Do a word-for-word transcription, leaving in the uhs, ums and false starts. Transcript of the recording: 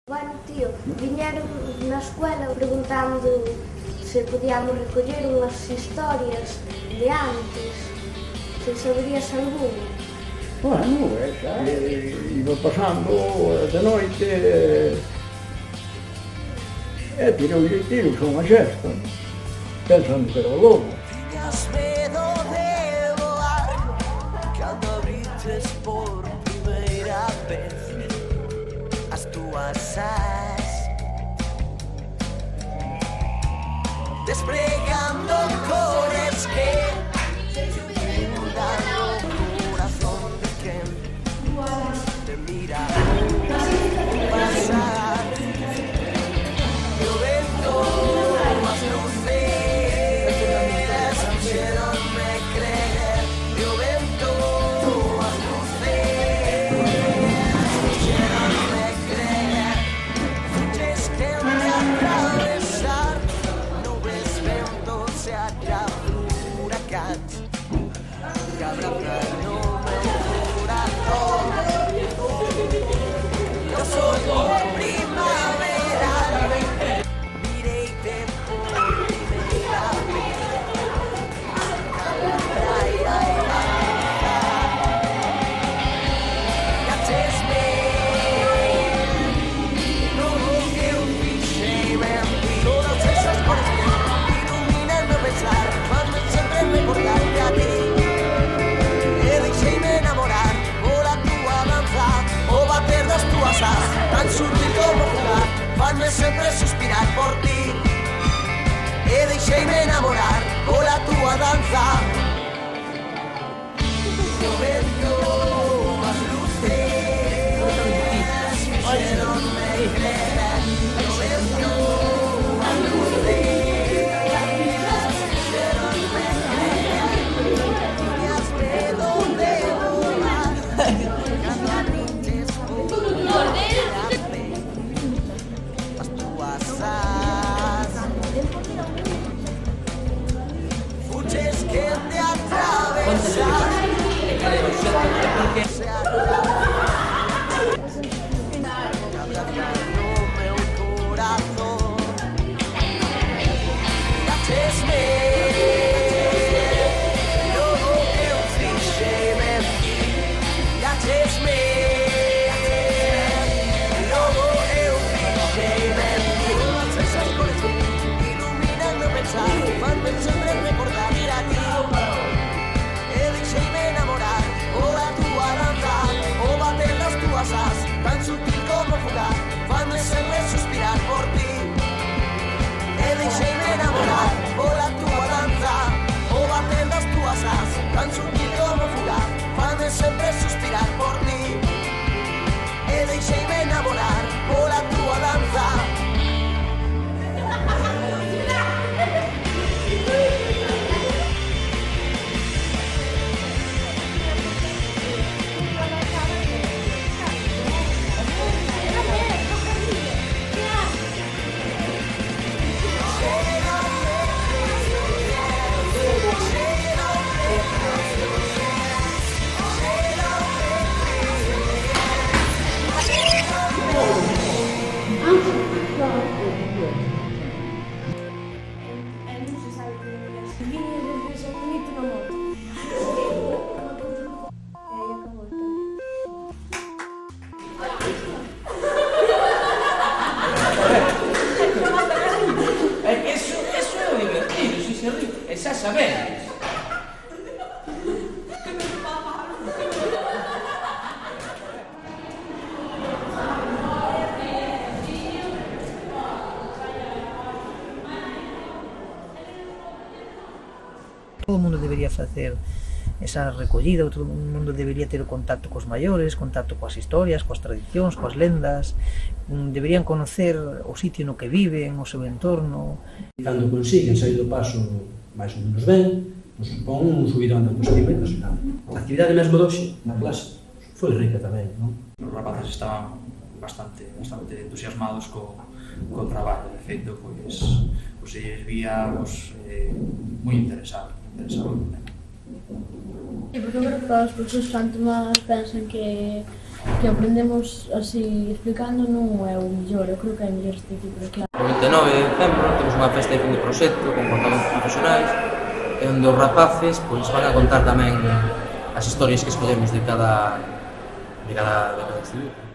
Bueno, tío, viñeron na escuela preguntando se podíamos recoller unhas historias de antes, se saberías alguna. Bueno, eh, xa, iba pasando de noite e tiroulle tiros a unha xesta, pensando que era o lobo. Tiñas medo de voar cando abriches por primeira vez as túas ás, despregando cores que inundan o corazón de quen te mira pasar. E o vento as luces fixeronme creer, e o vento as luces fixeronme creer. Fuches quen de atravesar nubes, ventos e ata huracáns que abrazan o meu corazón. Eu soy primaveral, mireite por primeira vez cando a praia era cachesme no que eu fixei mentir. Todas esas cores que iluminan meu pensar fanme sempre recordarte a ti. E deixeime enamorar pola túa danza, o bater das túas ás, tan sutil como jugar, fanme sempre suspirar por ti. E deixeime enamorar pola túa danza. E o vento, as luces fixeronme creer. E o vento, as luces fixeronme creer. Tiñas medo de volar cando abriches por primeira vez as túas ás. Fuches quen de atravesar no meu corazón. Cachesme logo que eu fixei mentir. Cachesme logo eu fixei mentir. Todas esas cores que iluminan meu pensar fanme sempre recordar a ti. E deixeime enamorar pola túa danza, o bater das túas ás, tan sutil como fugar, fanme sempre suspirar por ti. E deixeime enamorar pola túa danza, o bater das túas ás, tan sutil como fugar, fanme sempre suspirar por ti. E deixeime enamorar pola túa danza. E non se sabe que viñas desde ese bonito na moto. E aí acabou tamén. É que eso, eso é o divertido, si se ríe, e xa sabedes. Todo o mundo debería facer esa recollida, todo o mundo debería ter o contacto cos maiores, contacto coas historias, coas tradicións, coas lendas, deberían conocer o sitio no que viven, o seu entorno. Cando consiguen sair do paso máis ou menos ben, nos supón un subidón de autoestima impresionante. A actividade mesmo de hoxe na clase foi rica tamén, non? Os rapaces estaban bastante, bastante entusiasmados co, co traballo, de feito, pois, pois se lles vía pois, eh, moi interesado, interesado no tema. E porque eu creo que os profesores tanto máis pensan que Que aprendemos así explicando non é o mellor, eu creo que é mellor este tipo de clase. O vinte e nove de decembro temos unha festa de fin de proxecto con contadores profesionais e onde os rapaces pois, van a contar tamén as historias que escolhemos de cada de cada, de cada instituto.